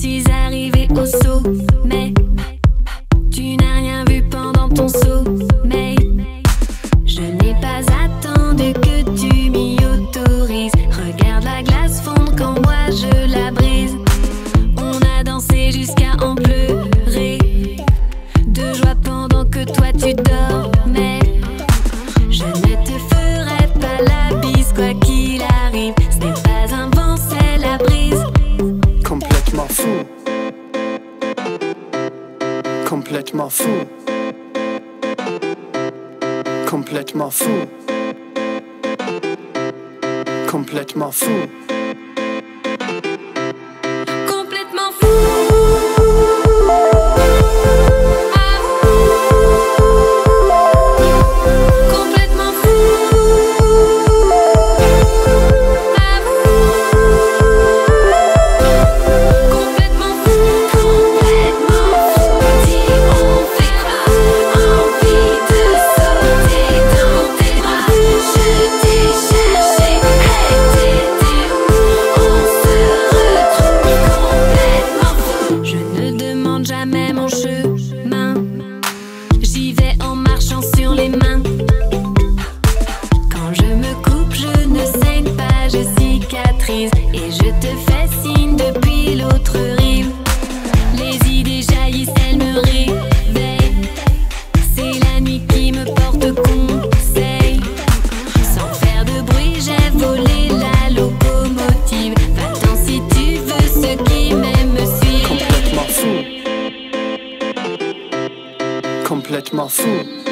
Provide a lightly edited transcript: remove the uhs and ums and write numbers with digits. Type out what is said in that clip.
suis arrivée au sommet. Tu n'as rien vu pendant ton sommeil. Je n'ai pas attendu que tu m'y autorises. Regarde la glace fondre quand moi je la brise. On a dansé jusqu'à en pleurer de joie pendant que toi tu dormais. Je ne te ferai pas la bise quoi qu'il arrive. Ce n'est pas un vent, c'est la brise. Complètement fou. Complètement fou. Complètement fou. Complètement fou. Complètement fou. Complètement fou. Complètement fou. Complètement fou. Dis on fait quoi? Envie de sauter dans tes bras. Je t'ai cherché, hey, t'étais où? On se retrouve complètement fou. Je ne demande jamais mon chemin. J'y vais en marchant sur les mains. Quand je me coupe, je ne saigne pas, je cicatrise. Et je te fais signe depuis l'autre rive. Les idées jaillissent, elles me réveillent. C'est la nuit qui me porte conseil. Sans faire de bruit, j'ai volé la locomotive. Va-t'en si tu veux, ceux qui m'aiment me suivent. Complètement fou. Complètement fou.